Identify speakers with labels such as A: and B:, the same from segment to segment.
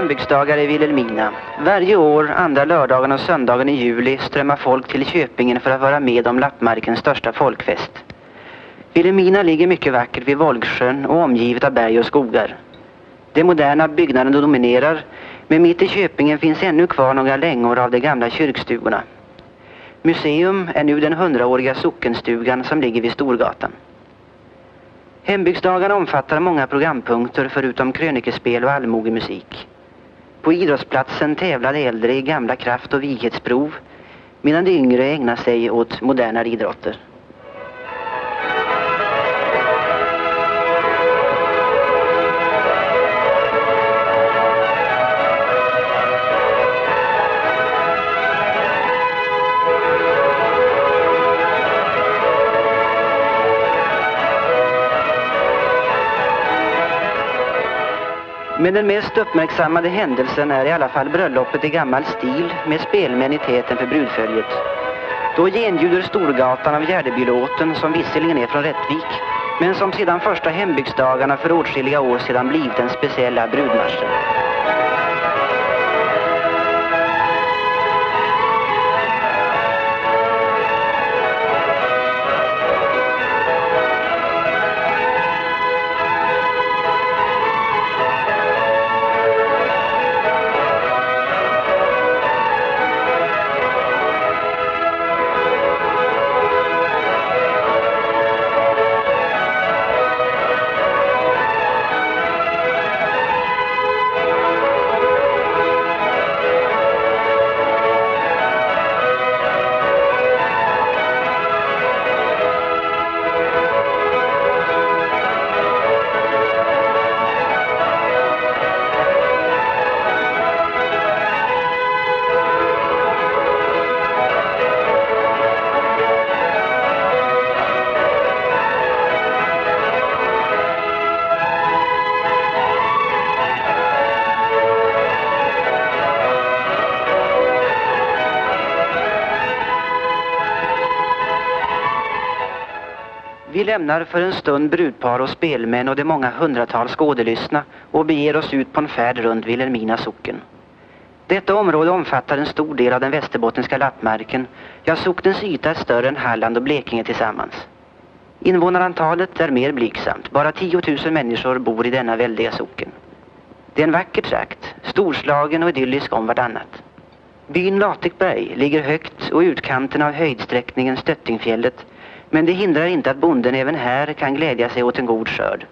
A: hembygdsdagar i Vilhelmina. Varje år, andra lördagen och söndagen i juli, strömmar folk till Köpingen för att vara med om Lappmarkens största folkfest. Vilhelmina ligger mycket vackert vid Volgsjön och omgivet av berg och skogar. De moderna byggnaderna dominerar, men mitt i Köpingen finns ännu kvar några längor av de gamla kyrkstugorna. Museum är nu den 100-åriga sockenstugan som ligger vid Storgatan. Hembygdsdagarna omfattar många programpunkter förutom krönikespel och allmogemusik. På idrottsplatsen tävlar de äldre i gamla kraft- och vighetsprov, medan de yngre ägnar sig åt modernare idrotter. Men den mest uppmärksammade händelsen är i alla fall bröllopet i gammal stil med spelmän i täten för brudföljet. Då genljuder Storgatan av Gärdebylåten, som visserligen är från Rättvik, men som sedan första hembygdsdagarna för åtskilliga år sedan blivit den speciella brudmarschen. Vi lämnar för en stund brudpar och spelmän och de många hundratals skådelystna och beger oss ut på en färd runt Vilhelmina socken. Detta område omfattar en stor del av den västerbottniska lappmarken. Ja, socknens yta är större än Halland och Blekinge tillsammans. Invånarantalet är mer blygsamt. Bara 10 000 människor bor i denna väldiga socken. Det är en vacker trakt, storslagen och idyllisk om vartannat. Byn Latikberg ligger högt och utkanten av höjdsträckningen Stöttingfjället, men det hindrar inte att bonden även här kan glädja sig åt en god skörd.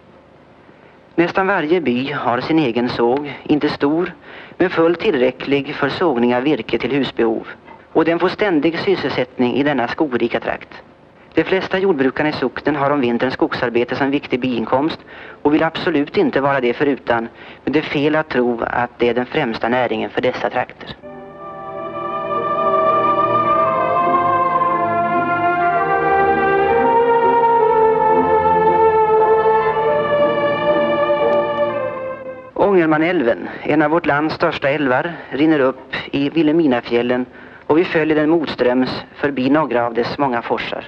A: Nästan varje by har sin egen såg, inte stor, men fullt tillräcklig för sågning av virke till husbehov. Och den får ständig sysselsättning i denna skogrika trakt. De flesta jordbrukarna i socknen har om vintern skogsarbete som viktig biinkomst och vill absolut inte vara det förutan, men det är fel att tro att det är den främsta näringen för dessa trakter. Ångermanälven, en av vårt lands största älvar, rinner upp i Vilhelminafjällen och vi följer den motströms förbi några av dess många forsar.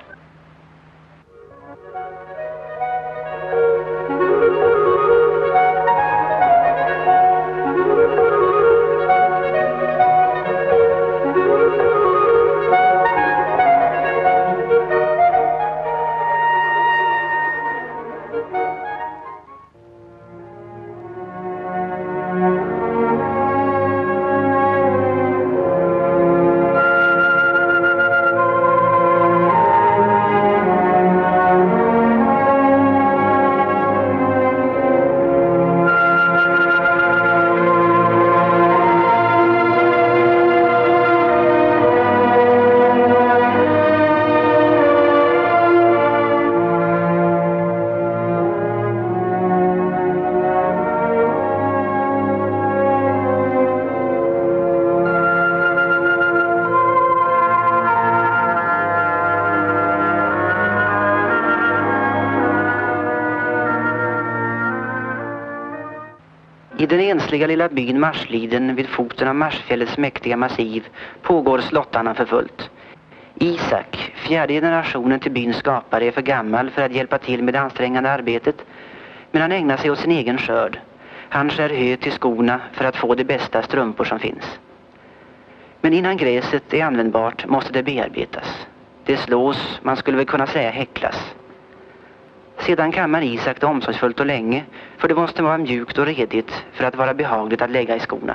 A: I den ensliga lilla byn Marsliden vid foten av Marsfjällets mäktiga massiv pågår slottarna för fullt. Isak, fjärde generationen till byns skapare, är för gammal för att hjälpa till med det ansträngande arbetet, men han ägnar sig åt sin egen skörd. Han skär hö till skorna för att få de bästa strumpor som finns. Men innan gräset är användbart måste det bearbetas. Det slås, man skulle väl kunna säga häcklas. Sedan kammar Isak det omsorgsfullt och länge, för det måste vara mjukt och redigt för att vara behagligt att lägga i skorna.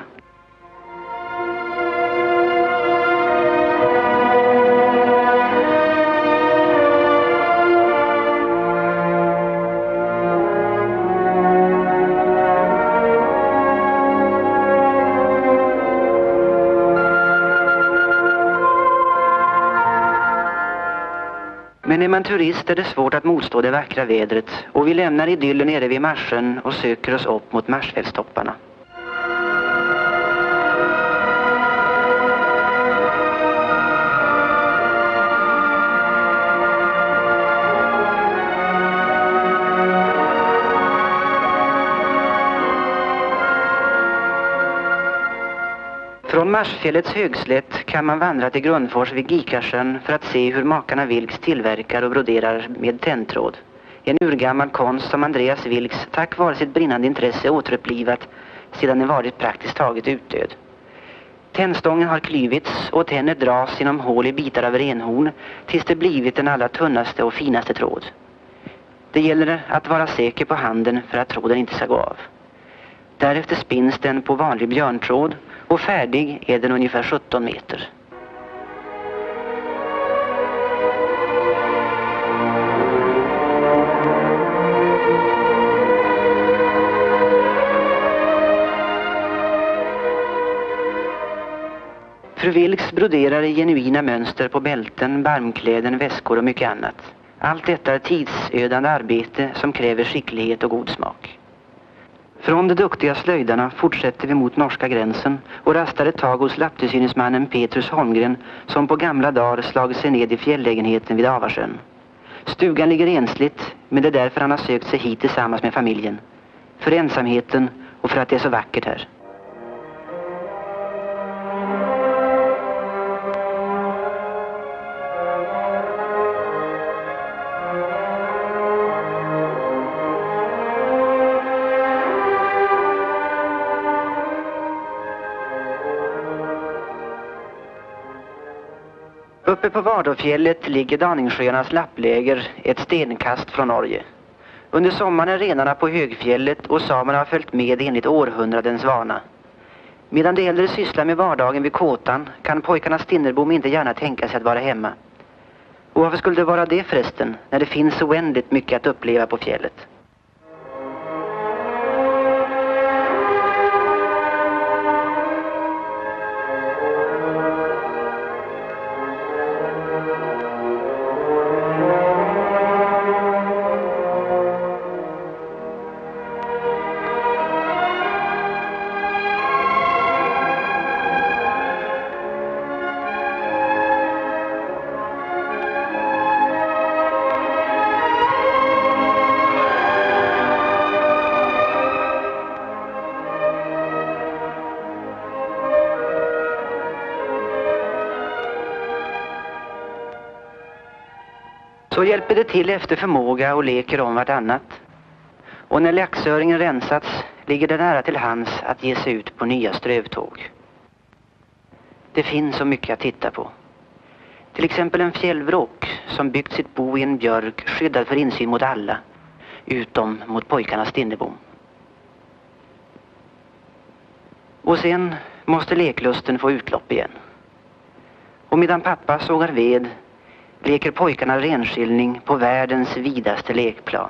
A: Men är man turist är det svårt att motstå det vackra vädret och vi lämnar idyllen nere vid marschen och söker oss upp mot marsfältstopparna. Från Marsfjällets högslätt kan man vandra till Grundfors vid Gikarsjön för att se hur makarna Vilks tillverkar och broderar med tändtråd. En urgammal konst som Andreas Vilks tack vare sitt brinnande intresse återupplivat sedan den varit praktiskt taget utdöd. Tändstången har klyvits och tänder dras genom hål i bitar av renhorn tills det blivit den allra tunnaste och finaste tråd. Det gäller att vara säker på handen för att tråden inte ska gå av. Därefter spinns den på vanlig björntråd och färdig är den ungefär 17 meter. Fru Vilks broderar i genuina mönster på bälten, barmkläden, väskor och mycket annat. Allt detta är tidsödande arbete som kräver skicklighet och god smak. Från de duktiga slöjdarna fortsätter vi mot norska gränsen och rastar ett tag hos lapptillsyningsmannen Petrus Holmgren som på gamla dagar slagit sig ned i fjälllägenheten vid Avarsjön. Stugan ligger ensligt, men det är därför han har sökt sig hit tillsammans med familjen. För ensamheten och för att det är så vackert här. Uppe på Vardåfjället ligger Daningssjöarnas lappläger ett stenkast från Norge. Under sommaren är renarna på högfjället och samerna har följt med enligt århundradens vana. Medan de äldre sysslar med vardagen vid kåtan kan pojkarnas Stinnerbom inte gärna tänka sig att vara hemma. Och varför skulle det vara det förresten när det finns oändligt mycket att uppleva på fjället? Så hjälper det till efter förmåga och leker om vartannat. Och när laxöringen rensats ligger det nära till hands att ge sig ut på nya strövtåg. Det finns så mycket att titta på. Till exempel en fjällvråk som byggt sitt bo i en björk skyddad för insyn mot alla, utom mot pojkarnas Stinnerbom. Och sen måste leklusten få utlopp igen. Och medan pappa sågar ved leker pojkarna renskiljning på världens vidaste lekplan.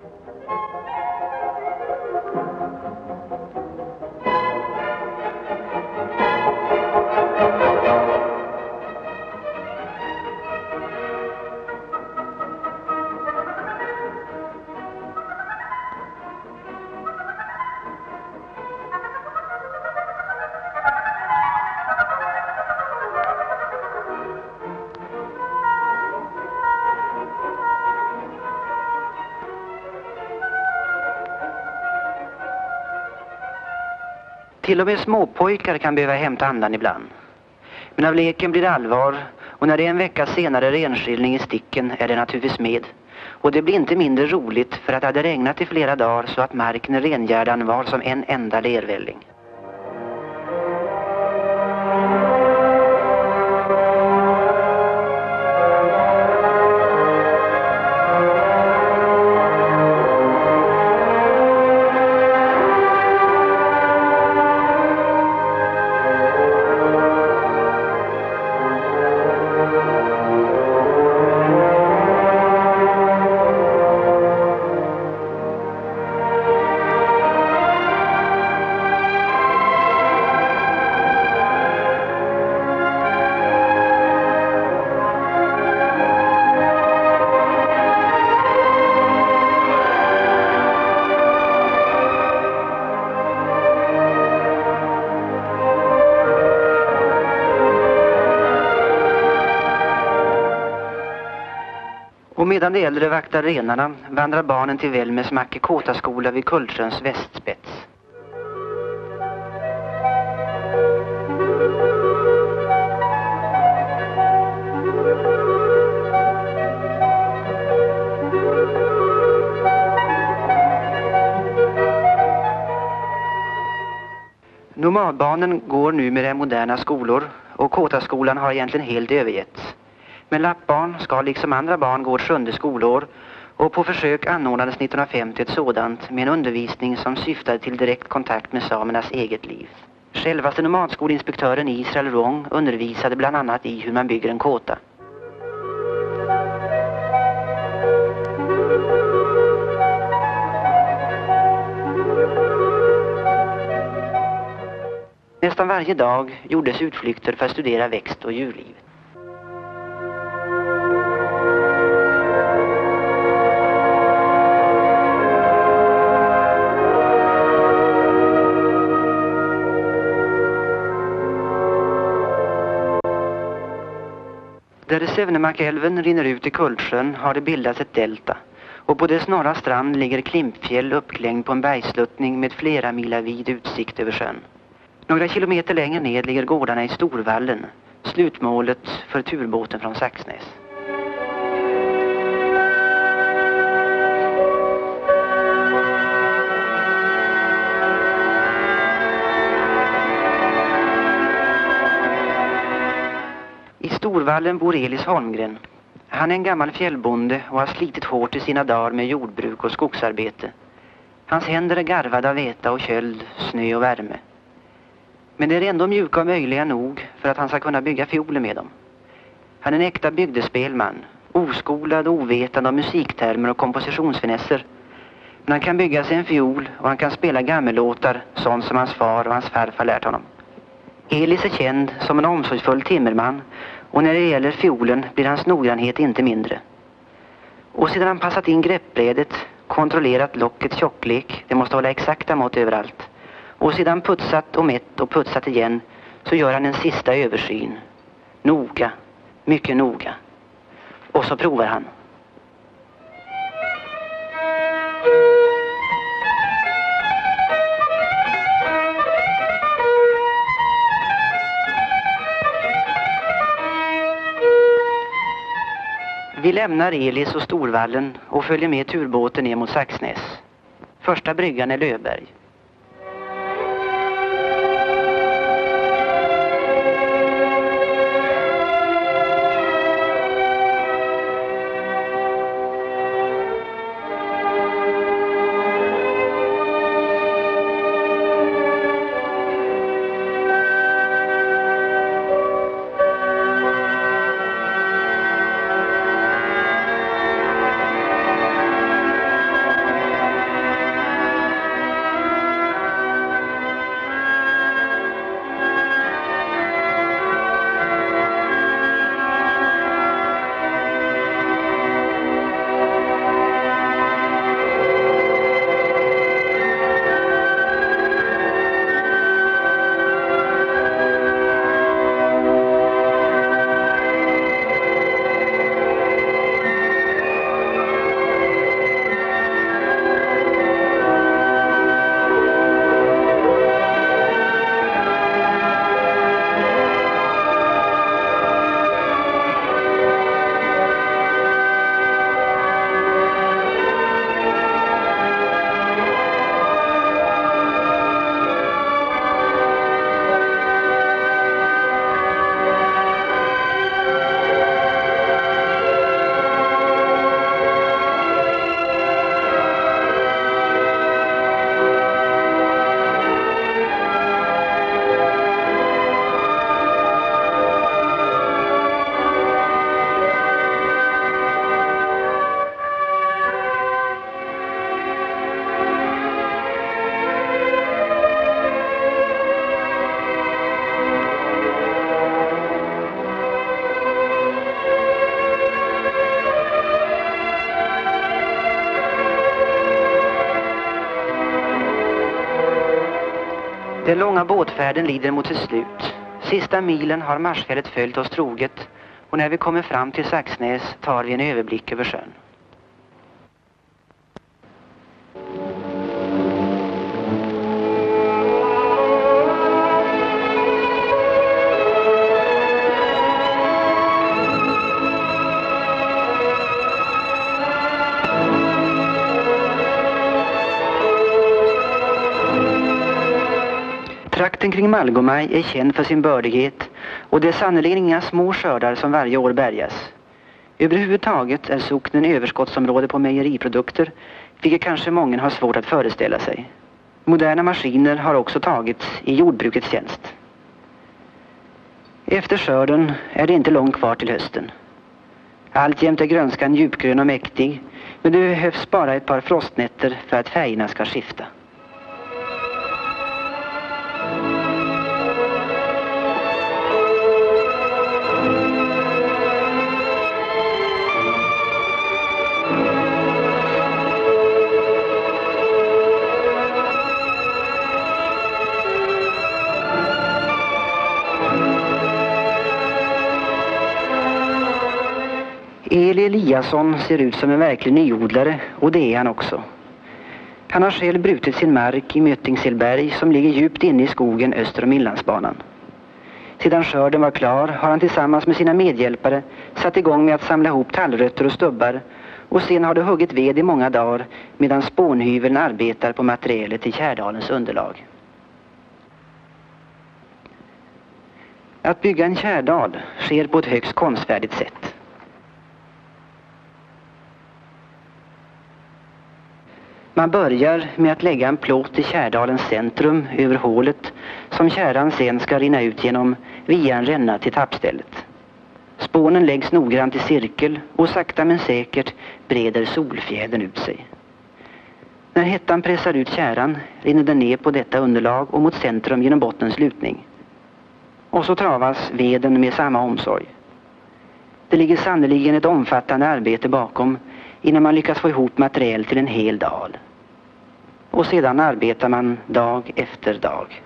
A: Till och med småpojkar kan behöva hämta andan ibland. Men av leken blir det allvar och när det är en vecka senare renskiljning i sticken är det naturligtvis med. Och det blir inte mindre roligt för att det hade regnat i flera dagar så att marken i Rengärdan var som en enda lervälling. Och medan de äldre vaktar renarna vandrar barnen till Välmes Mackekåtaskola vid Kultsjöns västspets. Nomadbarnen går numera i moderna skolor och Kåtaskolan har egentligen helt övergetts. Men lappbarn ska liksom andra barn gå 7:e skolår och på försök anordnades 1950 ett sådant med en undervisning som syftade till direkt kontakt med samernas eget liv. Självaste nomadskolinspektören Israel Wrong undervisade bland annat i hur man bygger en kåta. Nästan varje dag gjordes utflykter för att studera växt- och djurliv. Där Sävnemarkälven rinner ut i Kultsjön har det bildats ett delta och på dess norra strand ligger Klimpfjäll uppklängd på en bergsluttning med flera milavid utsikt över sjön. Några kilometer längre ned ligger gårdarna i Storvallen, slutmålet för turbåten från Saxnäs. I Storvallen bor Elis Holmgren. Han är en gammal fjällbonde och har slitit hårt i sina dagar med jordbruk och skogsarbete. Hans händer är garvade av väta och köld, snö och värme. Men det är ändå mjuka och möjliga nog för att han ska kunna bygga fioler med dem. Han är en äkta bygdespelman, oskolad och ovetande om musiktermer och kompositionsfinesser. Men han kan bygga sig en fiol och han kan spela gammellåtar, sånt som hans far och hans farfar lärt honom. Elis är känd som en omsorgsfull timmerman och när det gäller fiolen blir hans noggrannhet inte mindre. Och sedan han passat in greppbrädet, kontrollerat lockets tjocklek, det måste hålla exakta mått överallt, och sedan putsat och mätt och putsat igen, så gör han en sista översyn. Noga, mycket noga. Och så provar han. Vi lämnar Elis och Storvallen och följer med turbåten ner mot Saxnäs. Första bryggan är Löfberg. Den långa båtfärden lider mot sitt slut. Sista milen har marsfället följt oss troget, och när vi kommer fram till Saxnäs tar vi en överblick över sjön. Trakten kring Malgomaj är känd för sin bördighet, och det är sannolikt inga små skördar som varje år bärgas. Överhuvudtaget är socknen överskottsområde på mejeriprodukter, vilket kanske många har svårt att föreställa sig. Moderna maskiner har också tagits i jordbrukets tjänst. Efter skörden är det inte långt kvar till hösten. Alltjämt är grönskan djupgrön och mäktig, men det behövs bara ett par frostnätter för att färgerna ska skifta. Eli Eliasson ser ut som en verklig nyodlare, och det är han också. Han har själv brutit sin mark i Möttingselberg som ligger djupt inne i skogen öster om Inlandsbanan. Sedan skörden var klar har han tillsammans med sina medhjälpare satt igång med att samla ihop tallrötter och stubbar, och sen har de huggit ved i många dagar medan spånhyveln arbetar på materialet till Kärdalens underlag. Att bygga en kärdal sker på ett högst konstfärdigt sätt. Man börjar med att lägga en plåt i Kärdalens centrum över hålet som kärran sen ska rinna ut genom via en ränna till tappstället. Spånen läggs noggrant i cirkel, och sakta men säkert breder solfjädern ut sig. När hettan pressar ut kärran rinner den ner på detta underlag och mot centrum genom bottens lutning. Och så travas veden med samma omsorg. Det ligger sannoliken ett omfattande arbete bakom innan man lyckas få ihop material till en hel dal. Och sedan arbetar man dag efter dag.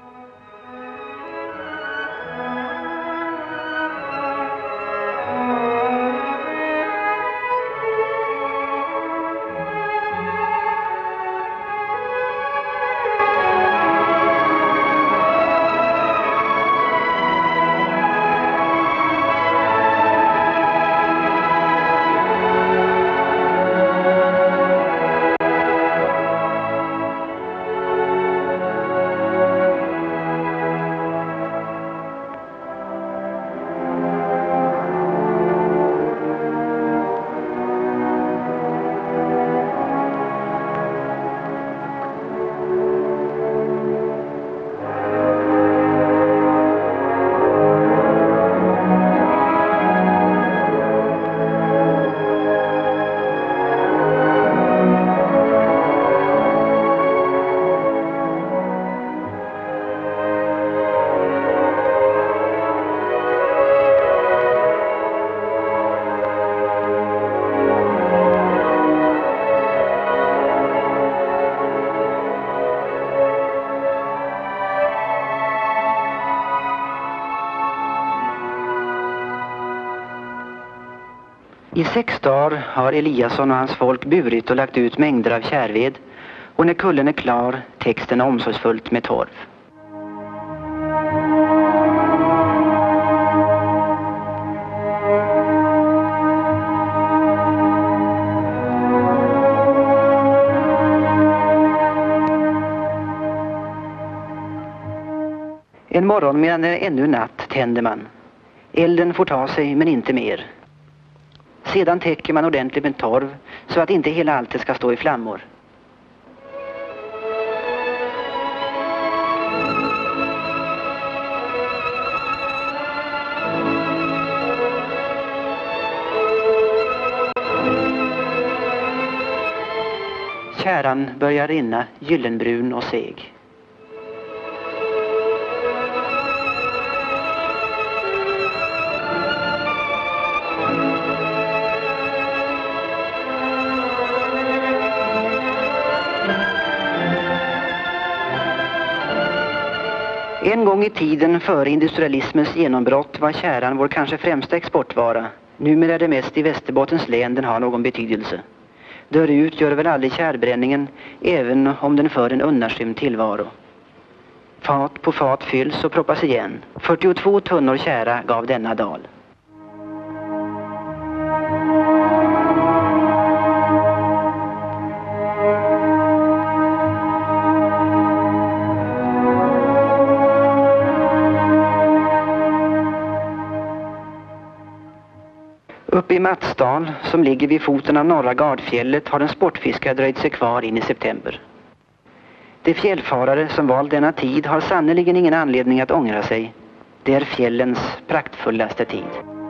A: I 6 dagar har Eliasson och hans folk burit och lagt ut mängder av kärved, och när kullen är klar täcks den omsorgsfullt med torv. En morgon medan det är ännu natt tänder man. Elden får ta sig, men inte mer. Sedan täcker man ordentligt med torv så att inte hela alltet ska stå i flammor. Kärran börjar rinna gyllenbrun och seg. En gång i tiden före industrialismens genombrott var tjäran vår kanske främsta exportvara. Numera är det mest i Västerbottens län den har någon betydelse. Dör ut gör väl aldrig kärbränningen, även om den för en undanskymd tillvaro. Fat på fat fylls och proppas igen. 42 tunnor tjära gav denna dal. Uppe i Matsdal, som ligger vid foten av norra Gardfjället, har en sportfiskare dröjt sig kvar in i september. De fjällfarare som valt denna tid har sannoliken ingen anledning att ångra sig. Det är fjällens praktfullaste tid.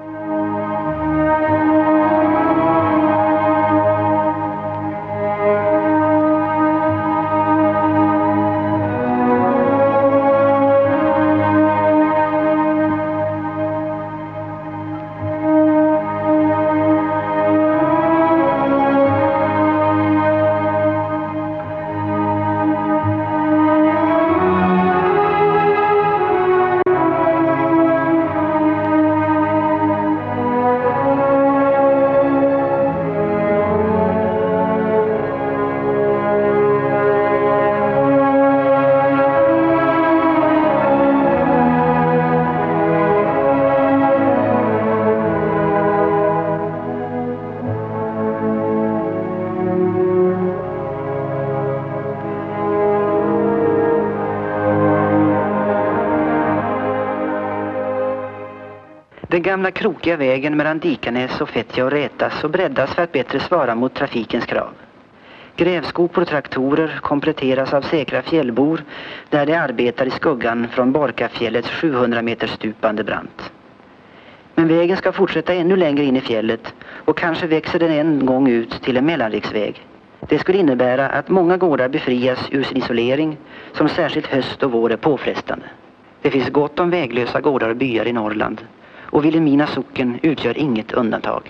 A: Den gamla krokiga vägen mellan Dikanäs och Fettja och rätas och breddas för att bättre svara mot trafikens krav. Grävskopor och traktorer kompletteras av säkra fjällbor där de arbetar i skuggan från Borkafjällets 700 meters stupande brant. Men vägen ska fortsätta ännu längre in i fjället och kanske växer den en gång ut till en mellanriksväg. Det skulle innebära att många gårdar befrias ur sin isolering som särskilt höst och vår är påfrestande. Det finns gott om väglösa gårdar och byar i Norrland. Och Vilhelmina socken utgör inget undantag.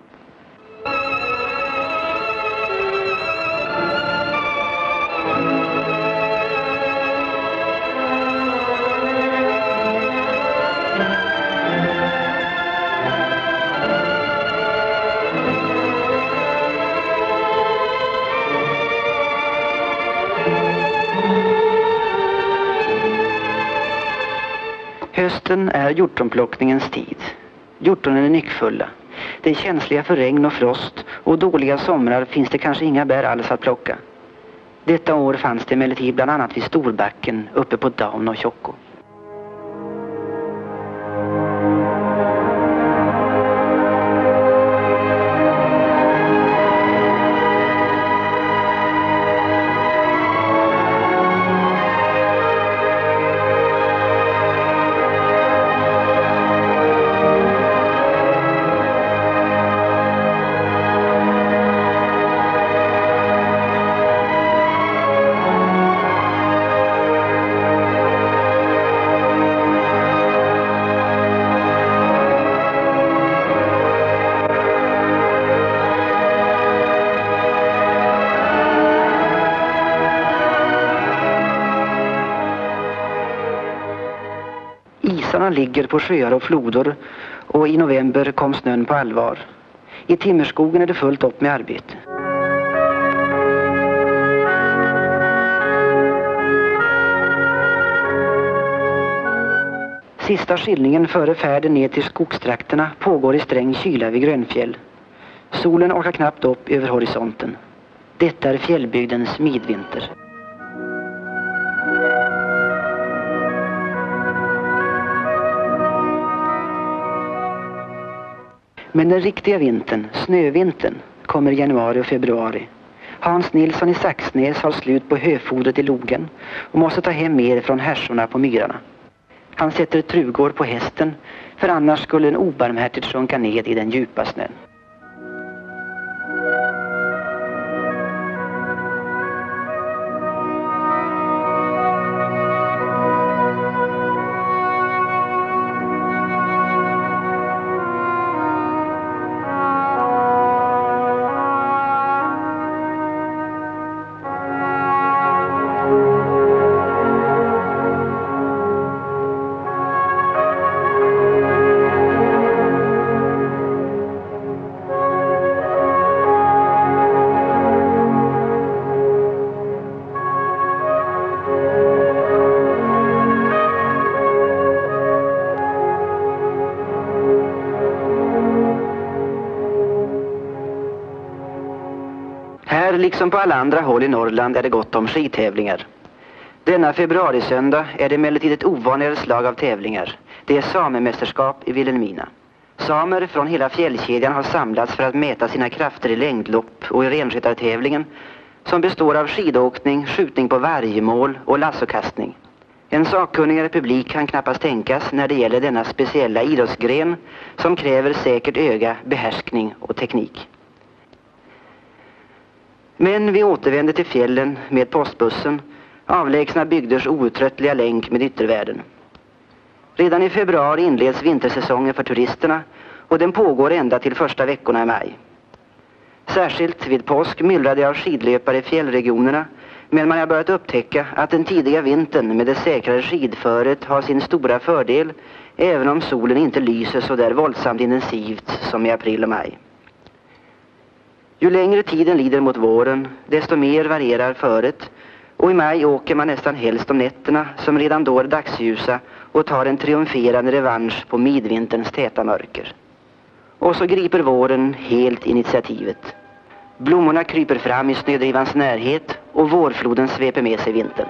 A: Hösten är hjortronplockningens tid. Hjortronen är nyckfulla. De är känsliga för regn och frost och dåliga somrar finns det kanske inga bär alls att plocka. Detta år fanns det emellertid bland annat vid Storbacken uppe på Daun och Tjocko. Isarna ligger på sjöar och floder och i november kom snön på allvar. I timmerskogen är det fullt upp med arbete. Sista skillningen före färden ner till skogstrakterna pågår i sträng kyla vid Grönfjäll. Solen orkar knappt upp över horisonten. Detta är fjällbygdens midvinter. Men den riktiga vintern, snövintern, kommer i januari och februari. Hans Nilsson i Saxnäs har slut på höfodret i logen och måste ta hem mer från härsorna på myrarna. Han sätter trugor på hästen, för annars skulle den obarmhärtigt sjunka ned i den djupa snön. liksom på alla andra håll i Norrland är det gott om skitävlingar. Denna februarisöndag är det emellertid ett ovanligare slag av tävlingar. Det är samemästerskap i Vilhelmina. Samer från hela fjällkedjan har samlats för att mäta sina krafter i längdlopp och i renskyttartävlingen, som består av skidåkning, skjutning på vargmål och lassokastning. En sakkunnigare publik kan knappast tänkas när det gäller denna speciella idrottsgren som kräver säkert öga, behärskning och teknik. Men vi återvänder till fjällen med postbussen, avlägsna bygders outtröttliga länk med yttervärlden. Redan i februari inleds vintersäsongen för turisterna och den pågår ända till första veckorna i maj. Särskilt vid påsk myllrade av skidlöpare i fjällregionerna, men man har börjat upptäcka att den tidiga vintern med det säkrare skidföret har sin stora fördel, även om solen inte lyser så där våldsamt intensivt som i april och maj. Ju längre tiden lider mot våren, desto mer varierar föret, och i maj åker man nästan helst om nätterna som redan då är dagsljusa och tar en triumferande revansch på midvinterns täta mörker. Och så griper våren helt initiativet. Blommorna kryper fram i snödrivans närhet och vårfloden sveper med sig vintern.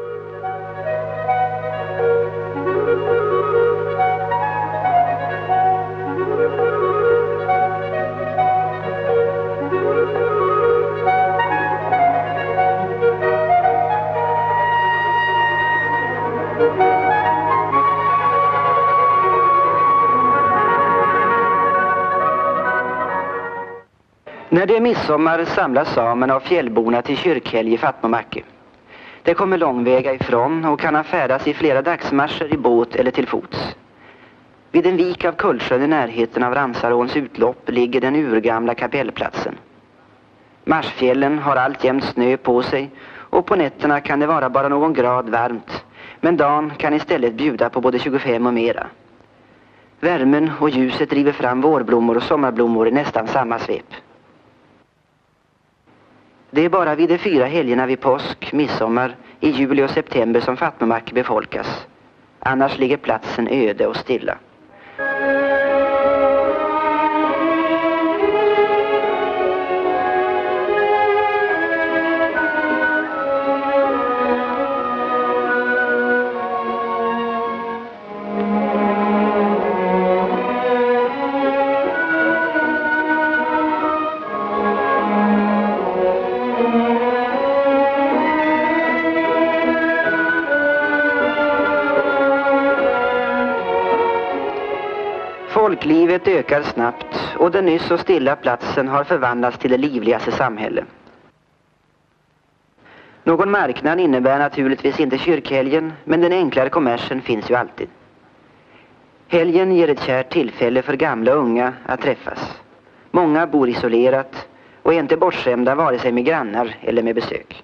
A: När det är midsommar samlas samerna och fjällborna till kyrkhelg i Fatmomacke. Det kommer långväga ifrån och kan färdas i flera dagsmarscher i båt eller till fots. Vid en vik av Kullsjön i närheten av Ransaråns utlopp ligger den urgamla kapellplatsen. Marsfjällen har alltjämt snö på sig och på nätterna kan det vara bara någon grad varmt, men dagen kan istället bjuda på både 25 och mera. Värmen och ljuset driver fram vårblommor och sommarblommor i nästan samma svep. Det är bara vid de 4 helgerna vid påsk, midsommar, i juli och september som Fatmomacke befolkas. Annars ligger platsen öde och stilla. Folklivet ökar snabbt och den nyss så stilla platsen har förvandlats till det livligaste samhälle. Någon marknad innebär naturligtvis inte kyrkhelgen, men den enklare kommersen finns ju alltid. Helgen ger ett kärt tillfälle för gamla och unga att träffas. Många bor isolerat och är inte bortskämda vare sig med grannar eller med besök.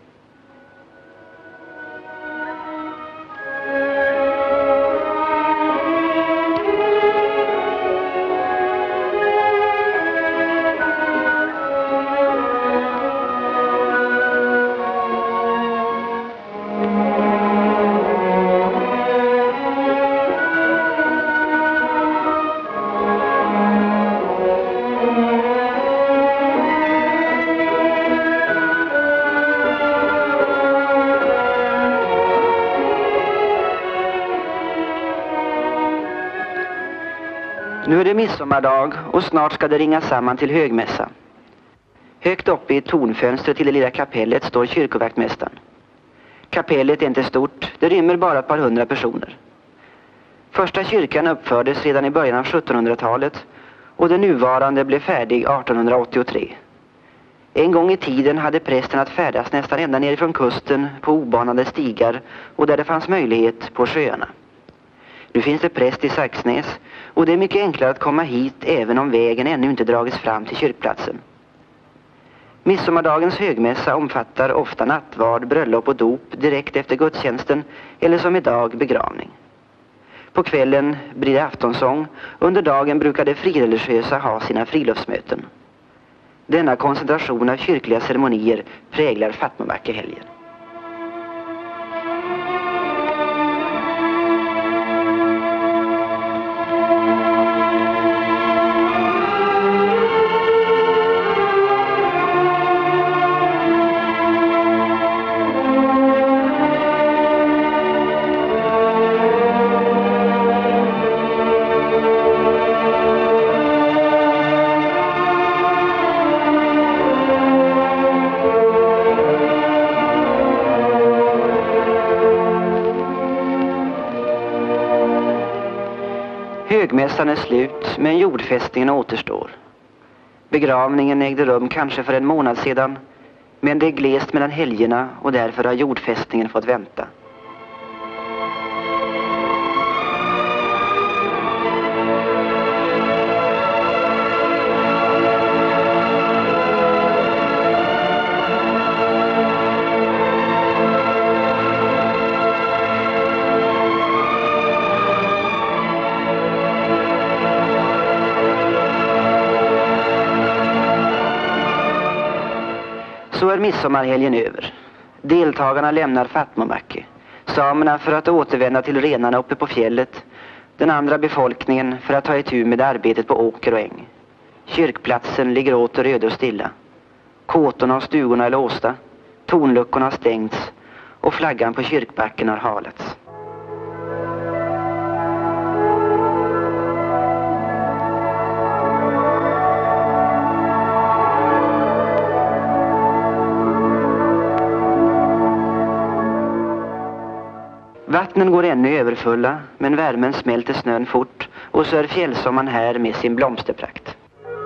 A: Nu är det midsommardag och snart ska det ringa samman till högmässa. Högt uppe i tornfönstret till det lilla kapellet står kyrkovaktmästaren. Kapellet är inte stort, det rymmer bara ett par 100 personer. Första kyrkan uppfördes redan i början av 1700-talet och den nuvarande blev färdig 1883. En gång i tiden hade prästen att färdas nästan ända nerifrån kusten på obanade stigar och där det fanns möjlighet på sjöarna. Nu finns det präst i Saxnäs och det är mycket enklare att komma hit även om vägen ännu inte dragits fram till kyrkplatsen. Midsommardagens högmässa omfattar ofta nattvard, bröllop och dop direkt efter gudstjänsten eller som idag begravning. På kvällen blir det aftonsång, under dagen brukar de frireligiösa ha sina friluftsmöten. Denna koncentration av kyrkliga ceremonier präglar Fatmomacke-helgen. Högmässan är slut, men jordfästningen återstår. Begravningen ägde rum kanske för en månad sedan, men det är glest mellan helgerna och därför har jordfästningen fått vänta. Så är midsommarhelgen över. Deltagarna lämnar Fatmobacke. Samerna för att återvända till renarna uppe på fjället. Den andra befolkningen för att ta itu med arbetet på åker och äng. Kyrkplatsen ligger åter öde och stilla. Kåtorna och stugorna är låsta. Tornluckorna har stängts. Och flaggan på kyrkbacken har halats. Vattnen går ännu överfulla, men värmen smälter snön fort och så är fjällsommaren här med sin blomsterprakt.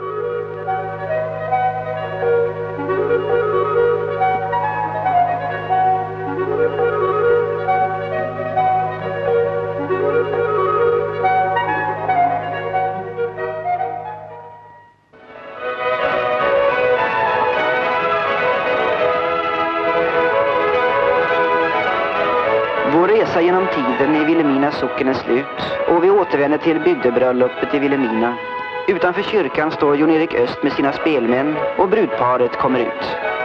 A: Vår resa genom tiden i Vilhelmina socken är slut och vi återvänder till bygdebröllopet i Vilhelmina. Utanför kyrkan står Jon-Erik Öst med sina spelmän och brudparet kommer ut.